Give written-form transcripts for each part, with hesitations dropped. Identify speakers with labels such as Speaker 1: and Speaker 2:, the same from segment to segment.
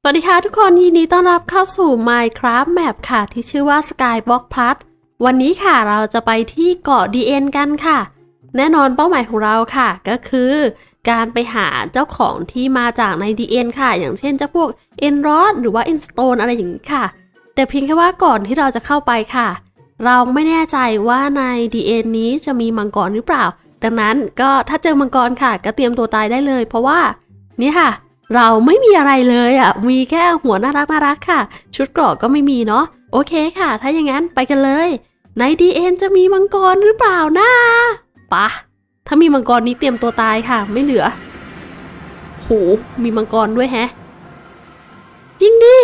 Speaker 1: วัสดีค่ะทุกคนยินดีต้อนรับเข้าสู่ Minecraft Map ค่ะที่ชื่อว่า Skyblock Plus วันนี้ค่ะเราจะไปที่เกาะ DN กันค่ะแน่นอนเป้าหมายของเราค่ะก็คือการไปหาเจ้าของที่มาจากใน DN ค่ะอย่างเช่นเจ้าพวก Enrod หรือว่า Endstone อะไรอย่างนี้ค่ะแต่เพียงแค่ว่าก่อนที่เราจะเข้าไปค่ะเราไม่แน่ใจว่าใน DN นี้จะมีมังกรหรือเปล่าดังนั้นก็ถ้าเจอมังกรค่ะก็เตรียมตัวตายได้เลยเพราะว่านี่ค่ะเราไม่มีอะไรเลยอ่ะมีแค่หัวน่ารักค่ะชุดเกราะก็ไม่มีเนาะโอเคค่ะถ้าอย่างนั้นไปกันเลยใน DN จะมีมังกรหรือเปล่านะปะถ้ามีมังกรนี้เตรียมตัวตายค่ะไม่เหลือโหมีมังกรด้วยแฮะจริงดิ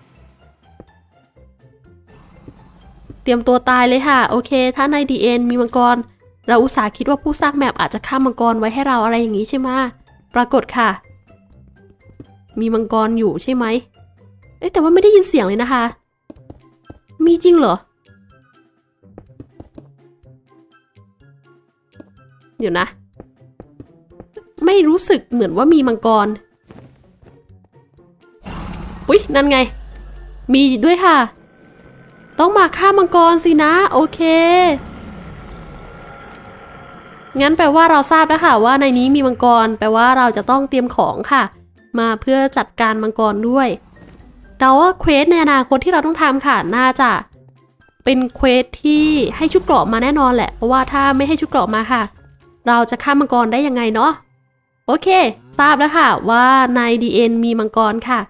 Speaker 1: เตรียมตัวตายเลยค่ะโอเคถ้าใน DN มีมังกรเราอุตส่าห์คิดว่าผู้สร้างแมปอาจจะฆ่ามังกรไว้ให้เราอะไรอย่างนี้ใช่ไหมปรากฏค่ะมีมังกรอยู่ใช่ไหมแต่ว่าไม่ได้ยินเสียงเลยนะคะมีจริงเหรอเดี๋ยวนะไม่รู้สึกเหมือนว่ามีมังกรอุ๊ยนั่นไงมีด้วยค่ะต้องมาฆ่ามังกรสินะโอเคงั้นแปลว่าเราทราบแล้วค่ะว่าในนี้มีมังกรแปลว่าเราจะต้องเตรียมของค่ะมาเพื่อจัดการมังกรด้วยแต่ว่าเควสในอนาคตที่เราต้องทำค่ะน่าจะเป็นเควสที่ให้ชุดเกราะมาแน่นอนแหละเพราะว่าถ้าไม่ให้ชุดเกราะมาค่ะเราจะฆ่ามังกรได้ยังไงเนาะโอเคทราบแล้วค่ะว่าใน DN มีมังกรค่ะ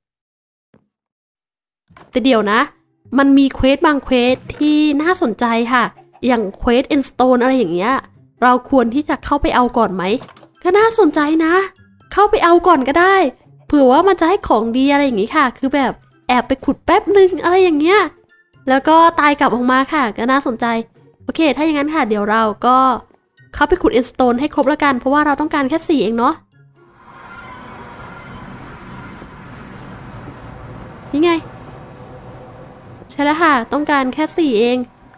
Speaker 1: แต่เดี๋ยวนะมันมีเควสบางเควสที่น่าสนใจค่ะอย่างเควส Endstone อะไรอย่างเงี้ยเราควรที่จะเข้าไปเอาก่อนไหมก็น่าสนใจนะเข้าไปเอาก่อนก็ได้เผื่อว่ามันจะให้ของดีอะไรอย่างงี้ค่ะคือแบบแอบไปขุดแป๊บนึงอะไรอย่างเงี้ยแล้วก็ตายกลับออกมาค่ะก็น่าสนใจโอเคถ้าอย่างนั้นค่ะเดี๋ยวเราก็เข้าไปขุด Endstone ให้ครบแล้วกันเพราะว่าเราต้องการแค่4เองเนาะนี่ไงใช่แล้วค่ะต้องการแค่4เอง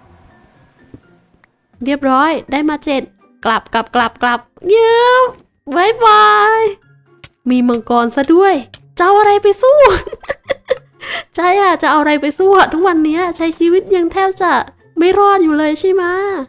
Speaker 1: เรียบร้อยได้มา7กลับเย้บายบายมีมังกรซะด้วยจะเอาอะไรไปสู้ ใช่อ่ะจะเอาอะไรไปสู้ทุกวันนี้ใช้ชีวิตยังแทบจะไม่รอดอยู่เลยใช่ไหม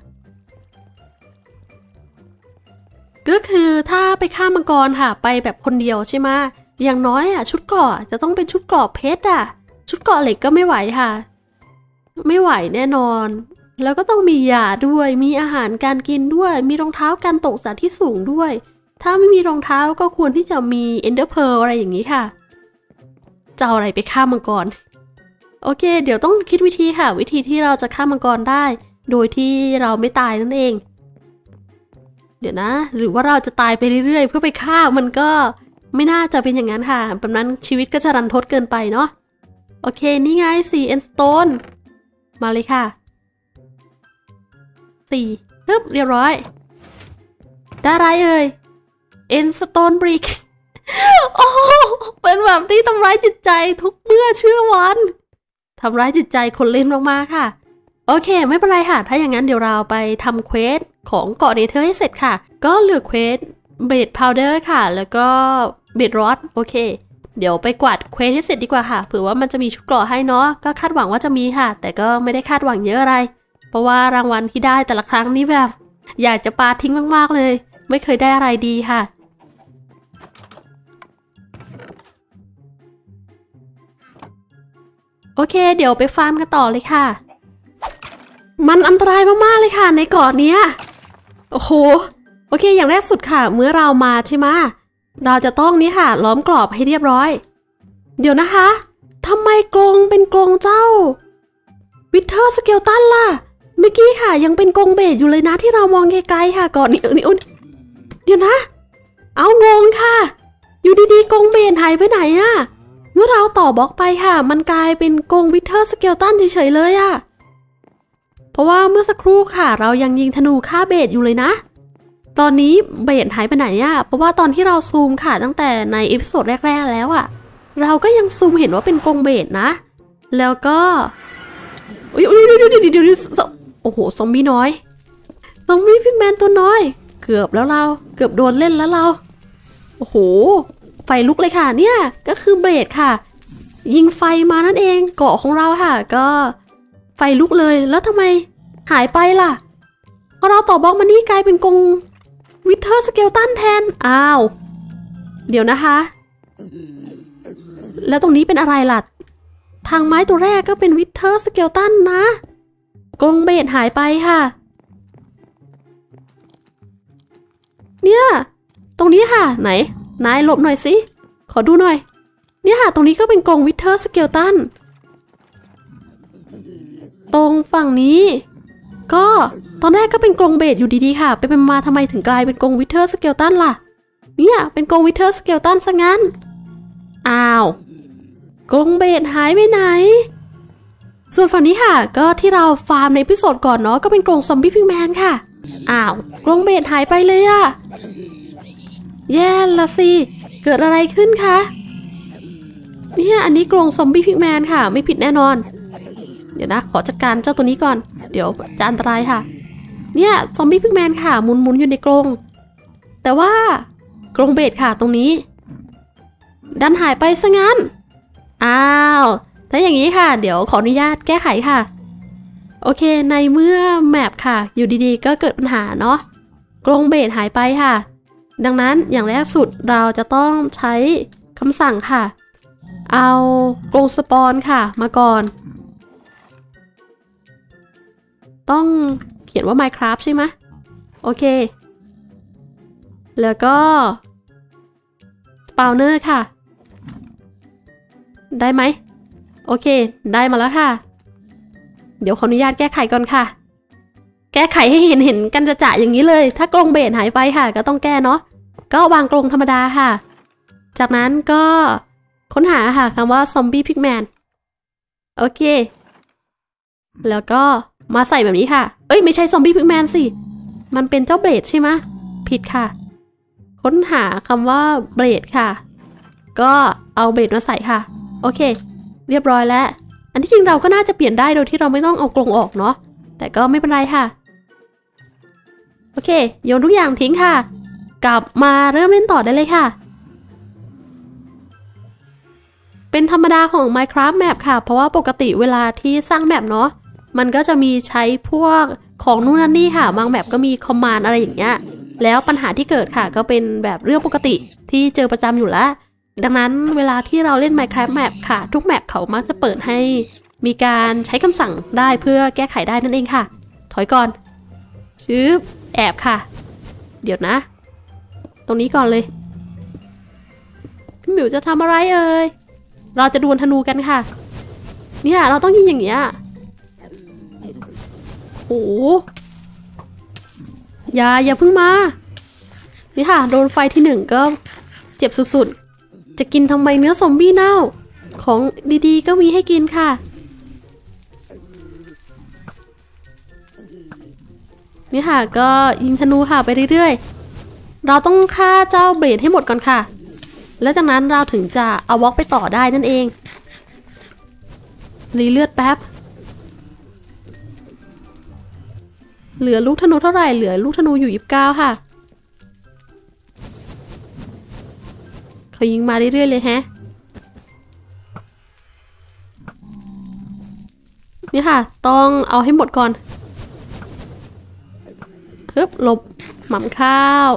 Speaker 1: ก็คือถ้าไปฆ่ามังกรค่ะไปแบบคนเดียวใช่ไหมอย่างน้อยอ่ะชุดเกราะจะต้องเป็นชุดเกราะเพชรอ่ะชุดเกราะเหล็กก็ไม่ไหวค่ะไม่ไหวแน่นอนแล้วก็ต้องมียาด้วยมีอาหารการกินด้วยมีรองเท้าการตกสัตว์ที่สูงด้วยถ้าไม่มีรองเท้าก็ควรที่จะมี Ender Pearl อะไรอย่างนี้ค่ะจะเอาอะไรไปฆ่ามังกรโอเคเดี๋ยวต้องคิดวิธีค่ะวิธีที่เราจะฆ่ามังกรได้โดยที่เราไม่ตายนั่นเองเดี๋ยวนะหรือว่าเราจะตายไปเรื่อยๆเพื่อไปฆ่ามันก็ไม่น่าจะเป็นอย่างนั้นค่ะแบบนั้นชีวิตก็จะรันทดเกินไปเนาะโอเคนี่ไง4 Endstone มาเลยค่ะ4ปึ๊บเรียบร้อยได้อะไรเอ่ย Endstone Brick โอ้เป็นแบบที่ทำร้ายจิตใจทุกเมื่อเชื่อวันทำร้ายจิตใจคนเล่นมากๆค่ะโอเคไม่เป็นไรค่ะถ้าอย่างนั้นเดี๋ยวเราไปทำเควสของเกาะเนเธอร์ให้เสร็จค่ะก็เหลือเควสเบดพาวเดอร์ค่ะแล้วก็เบดรอดโอเคเดี๋ยวไปกวาดเควสให้เสร็จดีกว่าค่ะเผื่อว่ามันจะมีชุดเกราะให้เนาะก็คาดหวังว่าจะมีค่ะแต่ก็ไม่ได้คาดหวังเยอะอะไรเพราะว่ารางวัลที่ได้แต่ละครั้งนี้แบบอยากจะปาทิ้งมากๆเลยไม่เคยได้อะไรดีค่ะโอเคเดี๋ยวไปฟาร์มกันต่อเลยค่ะมันอันตรายมากๆเลยค่ะในเกาะนี้โอ้โหโอเคอย่างแรกสุดค่ะเมื่อเรามาใช่ไหมเราจะต้องนี่ค่ะล้อมกรอบให้เรียบร้อยเดี๋ยวนะคะทำไมกรงเป็นกรงเจ้าวิเทอร์สเกลตันล่ะเมื่อกี้ค่ะยังเป็นกรงเบสอยู่เลยนะที่เรามองไกลๆค่ะก่อนนี้เดี๋ยวนะเอางงค่ะอยู่ดีๆกรงเบสหายไปไหนอะเมื่อเราต่อบล็อกไปค่ะมันกลายเป็นกรงวิเทอร์สเกลตันเฉยๆเลยอะเพราะว่าเมื่อสักครู่ค่ะเรายังยิงธนูฆ่าเบสอยู่เลยนะตอนนี้เบสหายไปไหนอะเพราะว่าตอนที่เราซูมค่ะตั้งแต่ในเอพิโซดแรกๆแล้วอะเราก็ยังซูมเห็นว่าเป็นกรงเบสนะแล้วก็เดี๋ยวโอ้โหซอมบี้น้อยซอมบี้พิกแมนตัวน้อยเกือบแล้วเราเกือบโดนเล่นแล้วเราโอ้โหไฟลุกเลยค่ะเนี่ยก็คือเบสค่ะยิงไฟมานั่นเองเกาะของเราค่ะก็ไฟลุกเลยแล้วทำไมหายไปล่ะพอเราต่อบล็อกมันนี่กลายเป็นกรงวิเทอร์สเกลตันแทนอ้าวเดี๋ยวนะคะแล้วตรงนี้เป็นอะไรล่ะทางไม้ตัวแรกก็เป็นวิเทอร์สเกลตันนะกรงเบสหายไปค่ะเนี่ยตรงนี้ค่ะไหนนายหลบหน่อยสิขอดูหน่อยเนี่ยค่ะตรงนี้ก็เป็นกรงวิเทอร์สเกลตันตรงฝั่งนี้ก็ตอนแรกก็เป็นกรงเบสอยู่ดีๆค่ะไปมาทำไมถึงกลายเป็นกรงวิเทอร์สเกลตันล่ะเนี่ยเป็นกรงวิเทอร์สเกลตันซะงั้นอ้าวกรงเบสหายไปไหนส่วนฝั่งนี้ค่ะก็ที่เราฟาร์มในเอพิโซดก่อนเนาะก็เป็นกรงซอมบี้พิกแมนค่ะอ้าวกรงเบสหายไปเลยอะแย่ละสิเกิดอะไรขึ้นคะเนี่ยอันนี้กรงซอมบี้พิกแมนค่ะไม่ผิดแน่นอนเดี๋ยวนะขอจัดการเจ้าตัวนี้ก่อนเดี๋ยวจะอันตรายค่ะเนี่ยซอมบี้พิกแมนค่ะหมุนอยู่ในกรงแต่ว่ากรงเบสค่ะตรงนี้ดันหายไปซะงั้นอ้าวถ้าอย่างนี้ค่ะเดี๋ยวขออนุญาตแก้ไขค่ะโอเคในเมื่อแมปค่ะอยู่ดีๆก็เกิดปัญหาเนาะกรงเบสหายไปค่ะดังนั้นอย่างแรกสุดเราจะต้องใช้คำสั่งค่ะเอากรงสปอนค่ะมาก่อนต้องเขียนว่า Minecraft ใช่ไหมโอเคแล้วก็ Spawner ค่ะได้ไหมโอเคได้มาแล้วค่ะเดี๋ยวขออนุญาตแก้ไขก่อนค่ะแก้ไขให้เห็นกันจะอย่างนี้เลยถ้ากรงเบสหายไปค่ะก็ต้องแก้เนาะก็วางกรงธรรมดาค่ะจากนั้นก็ค้นหาค่ะคำว่าซอมบี้พิกแมนโอเคแล้วก็มาใส่แบบนี้ค่ะเอ้ยไม่ใช่ซอมบี้พิกแมนสิมันเป็นเจ้าเบลดใช่ไหมผิดค่ะค้นหาคำว่าเบลดค่ะก็เอาเบลดมาใส่ค่ะโอเคเรียบร้อยแล้วอันที่จริงเราก็น่าจะเปลี่ยนได้โดยที่เราไม่ต้องเอากรงออกเนาะแต่ก็ไม่เป็นไรค่ะโอเคโยนทุกอย่างทิ้งค่ะกลับมาเริ่มเล่นต่อได้เลยค่ะเป็นธรรมดาของ Minecraft Map ค่ะเพราะว่าปกติเวลาที่สร้างแมปเนาะมันก็จะมีใช้พวกของนู่นนั่นนี่ค่ะบางแมปก็มีคอมมานด์อะไรอย่างเงี้ยแล้วปัญหาที่เกิดค่ะก็เป็นแบบเรื่องปกติที่เจอประจำอยู่แล้วดังนั้นเวลาที่เราเล่น Minecraft Map ค่ะทุกแมปเขามักจะเปิดให้มีการใช้คำสั่งได้เพื่อแก้ไขได้นั่นเองค่ะถอยก่อนชืบแอบค่ะเดี๋ยวนะตรงนี้ก่อนเลยพี่หมิวจะทำอะไรเอ่ยเราจะดวลธนูกันค่ะเนี่ยเราต้องยิงอย่างเงี้ยโอ้อย่าเพิ่งมานี่ค่ะโดนไฟที่1ก็เจ็บสุดๆจะกินทำไมเนื้อซอมบี้เน่าของดีๆก็มีให้กินค่ะนี่ค่ะก็ยิงธนูค่ะไปเรื่อยๆเราต้องฆ่าเจ้าเบลดให้หมดก่อนค่ะแล้วจากนั้นเราถึงจะเอาวอล์กไปต่อได้นั่นเองรีเลือดแป๊บเหลือลูกธนูเท่าไหร่เหลือลูกธนูอยู่29ค่ะเขายิงมาเรื่อยๆเลยแฮะนี่ค่ะต้องเอาให้หมดก่อนฮึบหลบหม่ำข้าว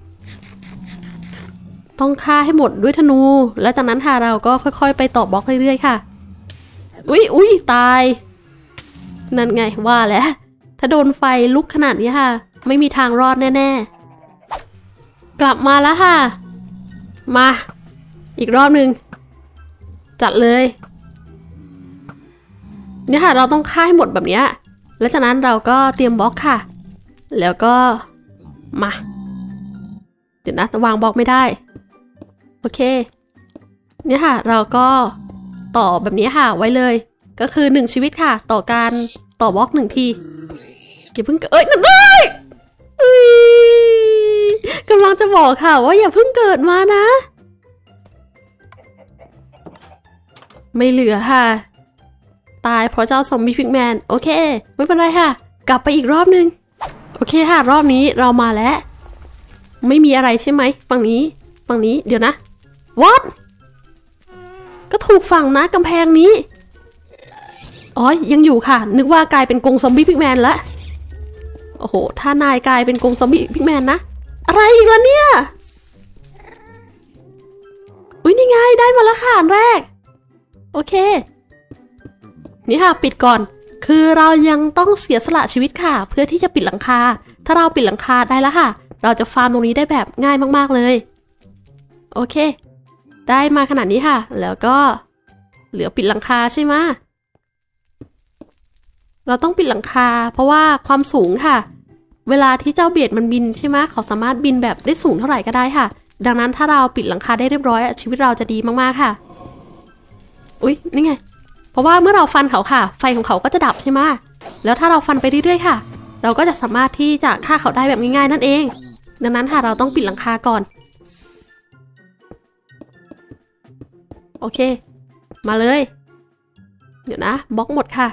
Speaker 1: ต้องฆ่าให้หมดด้วยธนูแล้วจากนั้นค่ะเราก็ค่อยๆไปต่อบล็อกเรื่อยๆค่ะอุ๊ยตายนั่นไงว่าแล้วถ้าโดนไฟลุกขนาดนี้ค่ะไม่มีทางรอดแน่ๆกลับมาแล้วค่ะมาอีกรอบหนึ่งจัดเลยเนี่ยค่ะเราต้องฆ่าให้หมดแบบนี้แล้วจากนั้นเราก็เตรียมบล็อกค่ะแล้วก็มาเดี๋ยวนะวางบล็อกไม่ได้โอเคเนี่ยค่ะเราก็ต่อแบบนี้ค่ะไว้เลยก็คือ1ชีวิตค่ะต่อการต่อบล็อก1ทีอย่าเพิ่งนั่นเลยกำลังจะบอกค่ะว่าอย่าเพิ่งเกิดมานะไม่เหลือค่ะตายเพราะเจ้าซอมบี้พิกแมนโอเคไม่เป็นไรค่ะกลับไปอีกรอบนึงโอเคค่ะรอบนี้เรามาแล้วไม่มีอะไรใช่ไหมฝั่งนี้เดี๋ยวนะ What ก็ถูกฝั่งนะกำแพงนี้อ๋อยังอยู่ค่ะนึกว่ากลายเป็นกรงซอมบี้พิกแมนละโอ้โหถ้านายกลายเป็นกรงซอมบี้พิกแมนนะอะไรอีกล่ะเนี่ยอุ้ยนี่ไงได้มาแล้วค่ะอันแรกโอเคนี่ค่ะปิดก่อนคือเรายังต้องเสียสละชีวิตค่ะเพื่อที่จะปิดหลังคาถ้าเราปิดหลังคาได้แล้วค่ะเราจะฟาร์มตรงนี้ได้แบบง่ายมากๆเลยโอเคได้มาขนาดนี้ค่ะแล้วก็เหลือปิดหลังคาใช่ไหมเราต้องปิดหลังคาเพราะว่าความสูงค่ะเวลาที่เจ้าเบียดมันบินใช่ไหมเขาสามารถบินแบบได้สูงเท่าไหร่ก็ได้ค่ะดังนั้นถ้าเราปิดหลังคาได้เรียบร้อยชีวิตเราจะดีมากๆค่ะอุ๊ยนี่ไงเพราะว่าเมื่อเราฟันเขาค่ะไฟของเขาก็จะดับใช่ไหมแล้วถ้าเราฟันไปเรื่อยๆค่ะเราก็จะสามารถที่จะฆ่าเขาได้แบบง่ายๆนั่นเองดังนั้นค่ะเราต้องปิดหลังคาก่อนโอเคมาเลยเดี๋ยวนะบล็อกหมดค่ะ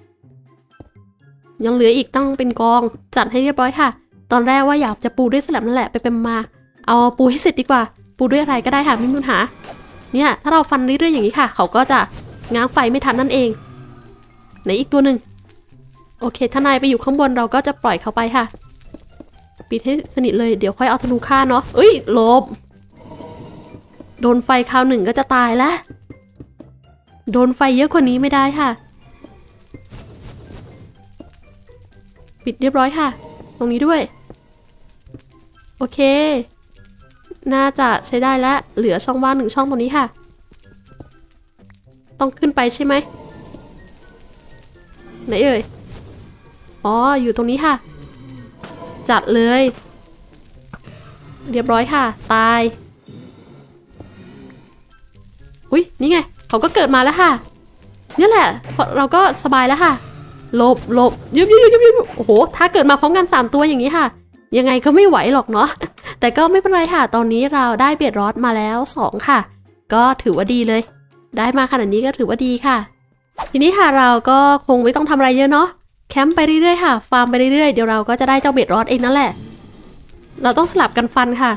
Speaker 1: ยังเหลืออีกต้องเป็นกองจัดให้เรียบร้อยค่ะตอนแรกว่าอยากจะปูด้วยสแลมนั่นแหละไปมาเอาปูให้เสร็จดีกว่าปูด้วยอะไรก็ได้ค่ะไม่มีปัญหาเนี่ยถ้าเราฟันเรื่อยๆอย่างนี้ค่ะเขาก็จะง้างไฟไม่ทันนั่นเองไหนอีกตัวหนึ่งโอเคถ้านายไปอยู่ข้างบนเราก็จะปล่อยเขาไปค่ะปิดให้สนิทเลยเดี๋ยวค่อยเอาธนูฆ่าเนาะเอ้ยหลบโดนไฟคราวหนึ่งก็จะตายแล้วโดนไฟเยอะกว่านี้ไม่ได้ค่ะปิดเรียบร้อยค่ะตรงนี้ด้วยโอเคน่าจะใช้ได้แล้วเหลือช่องว่าง1ช่องตรงนี้ค่ะต้องขึ้นไปใช่ไหมไหนเอ่ยอ๋ออยู่ตรงนี้ค่ะจัดเลยเรียบร้อยค่ะตายอุ๊ยนี่ไงเขาก็เกิดมาแล้วค่ะนี่แหละเราก็สบายแล้วค่ะหลบยุบโอ้โหถ้าเกิดมาพร้อมกัน3ตัวอย่างนี้ค่ะยังไงก็ไม่ไหวหรอกเนาะแต่ก็ไม่เป็นไรค่ะตอนนี้เราได้เบียดรอดมาแล้ว2ค่ะก็ถือว่าดีเลยได้มาขนาดนี้ก็ถือว่าดีค่ะทีนี้ค่ะเราก็คงไม่ต้องทำอะไรเยอะเนาะแคมป์ไปเรื่อยๆค่ะฟาร์มไปเรื่อยๆเดี๋ยวเราก็จะได้เจ้าเบียดรอดเองนั่นแหละเราต้องสลับกันฟันค่ะ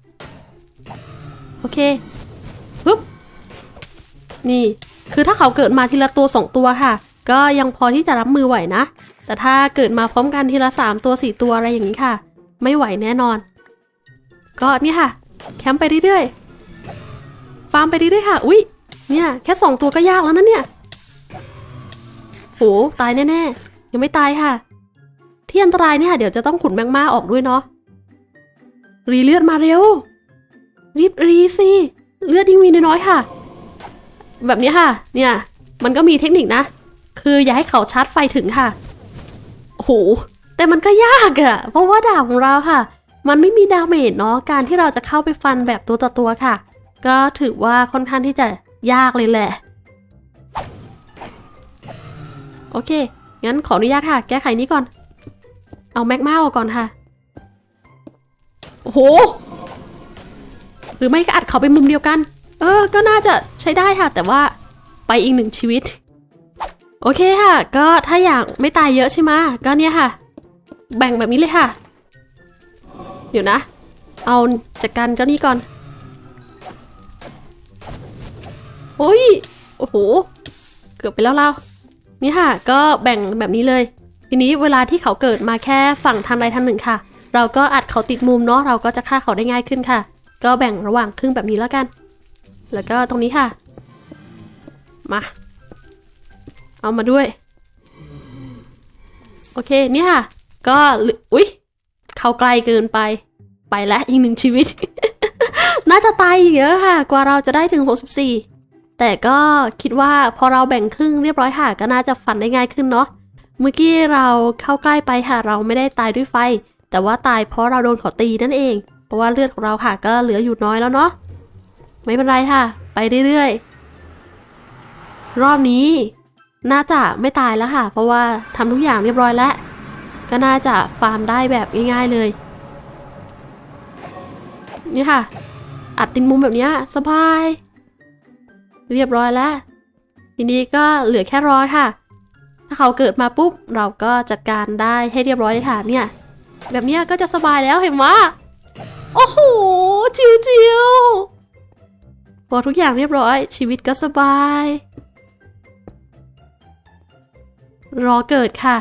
Speaker 1: โอเคปึ๊บนี่คือถ้าเขาเกิดมาทีละตัว2ตัวค่ะก็ยังพอที่จะรับมือไหวนะแต่ถ้าเกิดมาพร้อมกันทีละ3ตัว4ตัวอะไรอย่างนี้ค่ะไม่ไหวแน่นอนก็นี่ค่ะแคมป์ไปเรื่อยๆฟาร์มไปเรื่อยๆค่ะอุ๊ยเนี่ยแค่2ตัวก็ยากแล้วนะเนี่ยโหตายแน่ๆยังไม่ตายค่ะที่อันตรายเนี่ยเดี๋ยวจะต้องขุดแมงม่าออกด้วยเนาะรีเลือดมาเร็วรีบรีสิเลือดยิ่งมีน้อยๆค่ะแบบนี้ค่ะเนี่ยมันก็มีเทคนิคนะคืออย่าให้เขาชาร์จไฟถึงค่ะโอ้โหแต่มันก็ยากอะเพราะว่าดาบของเราค่ะมันไม่มีดาเมจเนาะการที่เราจะเข้าไปฟันแบบตัวต่อตัวค่ะก็ถือว่าค่อนข้างที่จะยากเลยแหละโอเคงั้นขออนุญาตค่ะแก้ไขนี้ก่อนเอาแมกมาออกก่อนค่ะโอ้โหหรือไม่ก็อัดเขาไปมุมเดียวกันก็น่าจะใช้ได้ค่ะแต่ว่าไปอีก1ชีวิตโอเคค่ะก็ถ้าอยากไม่ตายเยอะใช่ไหมก็เนี่ยค่ะแบ่งแบบนี้เลยค่ะเดี๋ยวนะเอาจัดการเจ้านี้ก่อนโอ้ยโอ้โหเกือบไปแล้วเรานี่ค่ะก็แบ่งแบบนี้เลยทีนี้เวลาที่เขาเกิดมาแค่ฝั่งทางใดทางหนึ่งค่ะเราก็อัดเขาติดมุมเนาะเราก็จะฆ่าเขาได้ง่ายขึ้นค่ะก็แบ่งระหว่างครึ่งแบบนี้แล้วกันแล้วก็ตรงนี้ค่ะมาเอามาด้วยโอเคนี่ค่ะก็อุ๊ยเขาไกลเกินไปแล้วอีก1ชีวิต น่าจะตายเยอะค่ะกว่าเราจะได้ถึง64แต่ก็คิดว่าพอเราแบ่งครึ่งเรียบร้อยค่ะก็น่าจะฟันได้ง่ายขึ้นเนาะเมื่อกี้เราเข้าใกล้ไปค่ะเราไม่ได้ตายด้วยไฟแต่ว่าตายเพราะเราโดนเขาตีนั่นเองเพราะว่าเลือดของเราค่ะก็เหลืออยู่น้อยแล้วเนาะไม่เป็นไรค่ะไปเรื่อยๆรอบนี้น่าจะไม่ตายแล้วค่ะเพราะว่าทำทุกอย่างเรียบร้อยแล้วก็น่าจะฟาร์มได้แบบง่ายๆเลยนี่ค่ะอัดติดมุมแบบนี้สบายเรียบร้อยแล้วทีนี้ก็เหลือแค่100ค่ะถ้าเขาเกิดมาปุ๊บเราก็จัดการได้ให้เรียบร้อยค่ะเนี่ยแบบนี้ก็จะสบายแล้วเห็นไหมโอ้โหจิวพอทุกอย่างเรียบร้อยชีวิตก็สบายรอเกิดค่ะ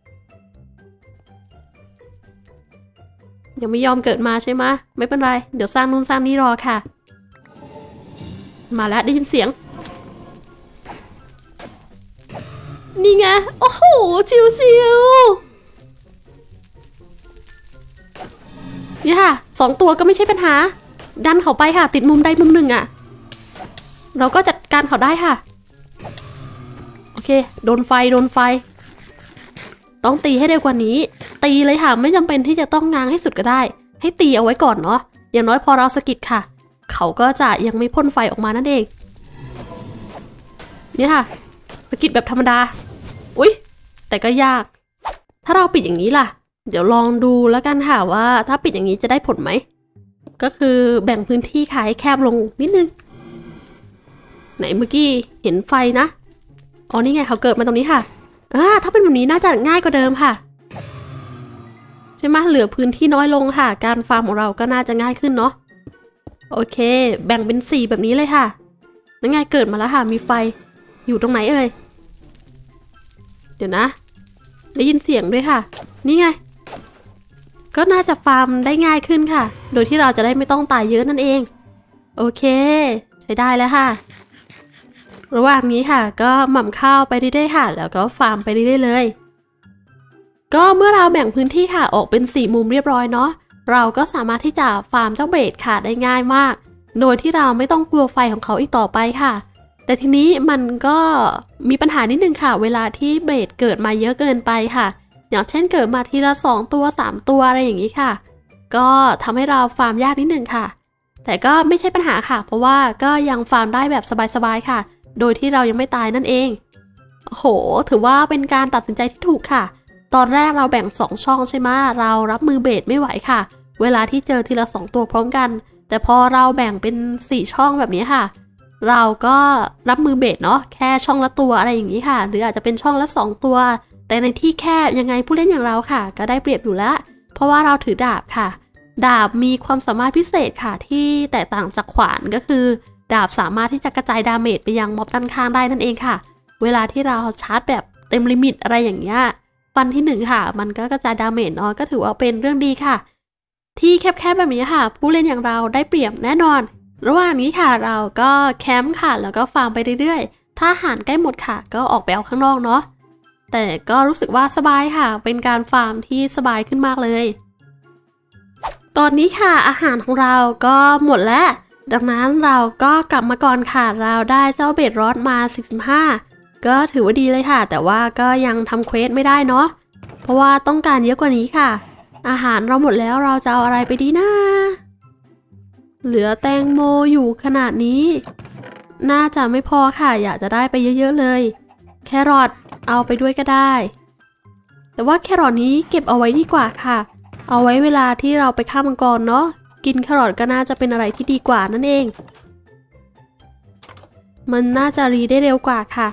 Speaker 1: ยังไม่ยอมเกิดมาใช่ไหมไม่เป็นไรเดี๋ยวสร้างนู่นสร้างนี่รอค่ะมาแล้วได้ยินเสียงนี่ไงโอ้โหชิวๆนี่ค่ะ2 ตัวก็ไม่ใช่ปัญหาดันเขาไปค่ะติดมุมใดมุมหนึ่งอ่ะเราก็จัดการเขาได้ค่ะโอเคโดนไฟต้องตีให้เร็วกว่านี้ตีเลยค่ะไม่จำเป็นที่จะต้องง้างให้สุดก็ได้ให้ตีเอาไว้ก่อนเนาะอย่างน้อยพอเราสะกิดค่ะเขาก็จะยังไม่พ่นไฟออกมานั่นเองเนี่ยค่ะสะกิดแบบธรรมดาอุ๊ยแต่ก็ยากถ้าเราปิดอย่างนี้ล่ะเดี๋ยวลองดูแล้วกันค่ะว่าถ้าปิดอย่างนี้จะได้ผลไหมก็คือแบ่งพื้นที่ค่ะให้แคบลงนิดนึงไหนเมื่อกี้เห็นไฟนะอ๋อนี่ไงเขาเกิดมาตรงนี้ค่ะถ้าเป็นแบบนี้น่าจะง่ายกว่าเดิมค่ะใช่ไหมเหลือพื้นที่น้อยลงค่ะการฟาร์มของเราก็น่าจะง่ายขึ้นเนาะโอเคแบ่งเป็น4แบบนี้เลยค่ะนั่นไงเกิดมาแล้วค่ะมีไฟอยู่ตรงไหนเอ่ยเดี๋ยวนะได้ยินเสียงด้วยค่ะนี่ไงก็น่าจะฟาร์มได้ง่ายขึ้นค่ะโดยที่เราจะได้ไม่ต้องตายเยอะนั่นเองโอเคใช้ได้แล้วค่ะระหว่างนี้ค่ะก็หม่ำข้าวไปเรื่อยๆค่ะแล้วก็ฟาร์มไปเรื่อยๆเลยก็เมื่อเราแบ่งพื้นที่ค่ะออกเป็น4มุมเรียบร้อยเนาะเราก็สามารถที่จะฟาร์มเจ้าเบรดค่ะได้ง่ายมากโดยที่เราไม่ต้องกลัวไฟของเขาอีกต่อไปค่ะแต่ทีนี้มันก็มีปัญหานิดนึงค่ะเวลาที่เบรดเกิดมาเยอะเกินไปค่ะอย่างเช่นเกิดมาทีละ2 ตัว3 ตัวอะไรอย่างนี้ค่ะก็ทำให้เราฟาร์มยากนิดนึงค่ะแต่ก็ไม่ใช่ปัญหาค่ะเพราะว่าก็ยังฟาร์มได้แบบสบายๆค่ะโดยที่เรายังไม่ตายนั่นเองโอ้โหถือว่าเป็นการตัดสินใจที่ถูกค่ะตอนแรกเราแบ่ง2 ช่องใช่ไหมเรารับมือเบรดไม่ไหวค่ะเวลาที่เจอทีละ2 ตัวพร้อมกันแต่พอเราแบ่งเป็น4 ช่องแบบนี้ค่ะเราก็รับมือเบรดเนาะแค่ช่องละตัวอะไรอย่างนี้ค่ะหรืออาจจะเป็นช่องละ2 ตัวแต่ในที่แคบยังไงผู้เล่นอย่างเราค่ะก็ได้เปรียบอยู่แล้วเพราะว่าเราถือดาบค่ะดาบมีความสามารถพิเศษค่ะที่แตกต่างจากขวานก็คือดาบสามารถที่จะกระจายดาเมจไปยังม็อบด้านข้างได้นั่นเองค่ะเวลาที่เราชาร์จแบบเต็มลิมิตอะไรอย่างเงี้ยฟันที่1ค่ะมันก็กระจายดาเมจเนาะก็ถือว่าเป็นเรื่องดีค่ะที่แคบๆแบบนี้ค่ะผู้เล่นอย่างเราได้เปรียบแน่นอนระหว่างนี้ค่ะเราก็แคมป์ค่ะแล้วก็ฟาร์มไปเรื่อยๆถ้าอาหารใกล้หมดค่ะก็ออกไปเอาข้างนอกเนาะแต่ก็รู้สึกว่าสบายค่ะเป็นการฟาร์มที่สบายขึ้นมากเลยตอนนี้ค่ะอาหารของเราก็หมดแล้วดังนั้นเราก็กลับมาก่อนค่ะเราได้เจ้าเบดรอดมา45ก็ถือว่าดีเลยค่ะแต่ว่าก็ยังทำเควสไม่ได้เนาะเพราะว่าต้องการเยอะกว่านี้ค่ะอาหารเราหมดแล้วเราจะเอาอะไรไปดีนะเหลือแตงโมอยู่ขนาดนี้น่าจะไม่พอค่ะอยากจะได้ไปเยอะๆเลยแครอทเอาไปด้วยก็ได้แต่ว่าแครอทนี้เก็บเอาไว้ดีกว่าค่ะเอาไว้เวลาที่เราไปฆ่ามังกรเนาะกินแครอทก็น่าจะเป็นอะไรที่ดีกว่านั่นเองมันน่าจะรีได้เร็วกว่าค่ะ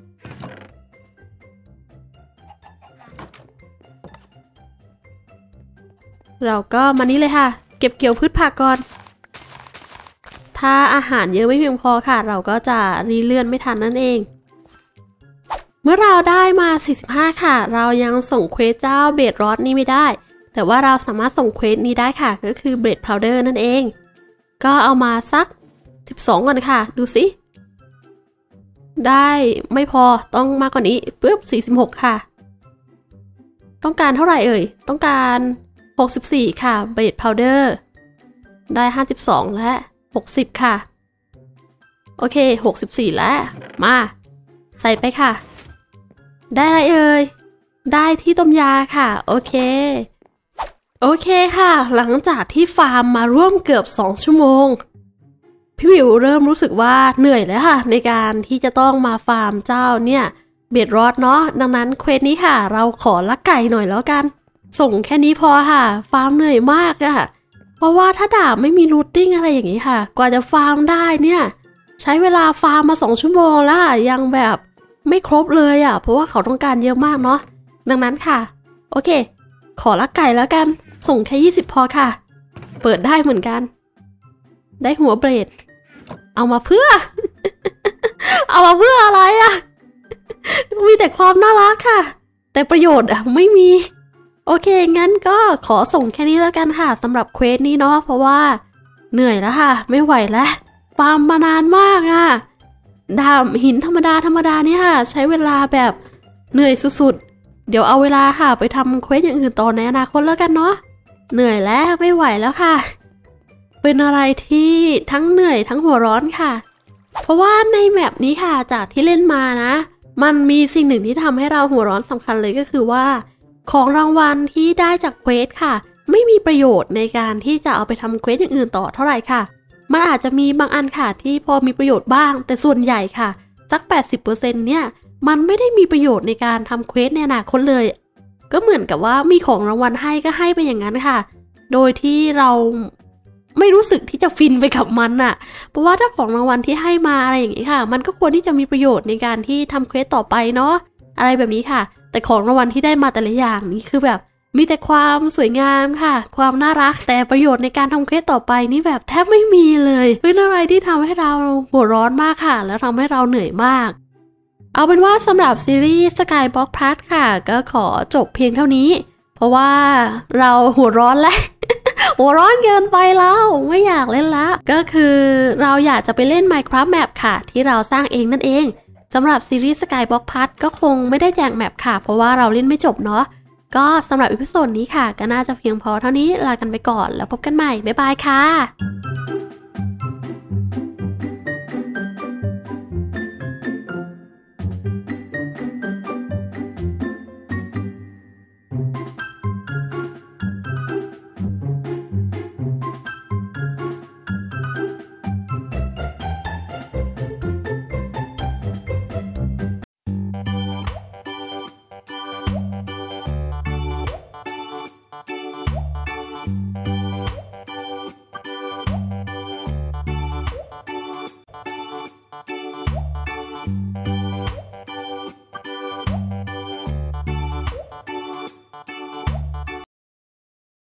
Speaker 1: เราก็มานี้เลยค่ะเก็บเกี่ยวพืชผักก่อนถ้าอาหารเยอะไม่เพียงพอค่ะเราก็จะรีเลื่อนไม่ทันนั่นเองเมื่อเราได้มา45ค่ะเรายังส่งเควสเจ้าเบดรอดนี่ไม่ได้แต่ว่าเราสามารถส่งเควสนี้ได้ค่ะก็คือเบดพาวเดอร์นั่นเองก็เอามาสัก12ก่อนค่ะดูสิได้ไม่พอต้องมากกว่านี้ปึ๊บ46ค่ะต้องการเท่าไหร่เอ่ยต้องการ64ค่ะเบดพาวเดอร์ได้52และ60ค่ะโอเค64แล้วมาใส่ไปค่ะได้อะไรเอ่ยได้ที่ต้มยาค่ะโอเคค่ะหลังจากที่ฟาร์มมาร่วมเกือบ2 ชั่วโมงพี่วิวเริ่มรู้สึกว่าเหนื่อยแล้วค่ะในการที่จะต้องมาฟาร์มเจ้าเนี่ยเบดรอดเนาะดังนั้นเควสนี้ค่ะเราขอลักไก่หน่อยแล้วกันส่งแค่นี้พอค่ะฟาร์มเหนื่อยมากอะเพราะว่าถ้าดาบไม่มีรูทติ้งอะไรอย่างนี้ค่ะกว่าจะฟาร์มได้เนี่ยใช้เวลาฟาร์มมา2 ชั่วโมงแล้วยังแบบไม่ครบเลยอะเพราะว่าเขาต้องการเยอะมากเนาะดังนั้นค่ะโอเคขอลักไก่แล้วกันส่งแค่20พอค่ะเปิดได้เหมือนกันได้หัวเบรดเอามาเพื่อ เอามาเพื่ออะไรอะมีแต่ความน่ารักค่ะแต่ประโยชน์อะไม่มีโอเคงั้นก็ขอส่งแค่นี้แล้วกันค่ะสำหรับเควสนี้เนาะเพราะว่าเหนื่อยแล้วค่ะไม่ไหวแล้วฟาร์มมานานมากอะดาบหินธรรมดาเนี่ยค่ะใช้เวลาแบบเหนื่อยสุดๆเดี๋ยวเอาเวลาค่ะไปทำเควสอย่างอื่นต่อในอนาคตแล้วกันเนาะเหนื่อยแล้วไม่ไหวแล้วค่ะเป็นอะไรที่ทั้งเหนื่อยทั้งหัวร้อนค่ะเพราะว่าในแมปนี้ค่ะจากที่เล่นมานะมันมีสิ่งหนึ่งที่ทำให้เราหัวร้อนสำคัญเลยก็คือว่าของรางวัลที่ได้จากเควสค่ะไม่มีประโยชน์ในการที่จะเอาไปทำเควสอย่างอื่นต่อเท่าไหร่ค่ะมันอาจจะมีบางอันค่ะที่พอมีประโยชน์บ้างแต่ส่วนใหญ่ค่ะสัก 80% เนี่ยมันไม่ได้มีประโยชน์ในการทำเควสในอนาคตเลยก็เหมือนกับว่ามีของรางวัลให้ก็ให้ไปอย่างนั้นค่ะโดยที่เราไม่รู้สึกที่จะฟินไปกับมันน่ะเพราะว่าถ้าของรางวัลที่ให้มาอะไรอย่างนี้ค่ะมันก็ควรที่จะมีประโยชน์ในการที่ทำเควสต่อไปเนาะอะไรแบบนี้ค่ะแต่ของรางวัลที่ได้มาแต่ละอย่างนี่คือแบบมีแต่ความสวยงามค่ะความน่ารักแต่ประโยชน์ในการทำเควสต่อไปนี่แบบแทบไม่มีเลยเป็นอะไรที่ทำให้เราหัวร้อนมากค่ะแล้วทำให้เราเหนื่อยมากเอาเป็นว่าสำหรับซีรีส์ Skyblock Plus ค่ะก็ขอจบเพียงเท่านี้เพราะว่าเราหัวร้อนแล้ว หัวร้อนเกินไปแล้วไม่อยากเล่นละก็คือเราอยากจะไปเล่น Minecraft Map ค่ะที่เราสร้างเองนั่นเองสำหรับซีรีส์ Skyblock Plus ก็คงไม่ได้แจกแมปค่ะเพราะว่าเราเล่นไม่จบเนาะก็สำหรับอีพิโซดนี้ค่ะก็น่าจะเพียงพอเท่านี้ลากันไปก่อนแล้วพบกันใหม่บ๊ายบายค่ะ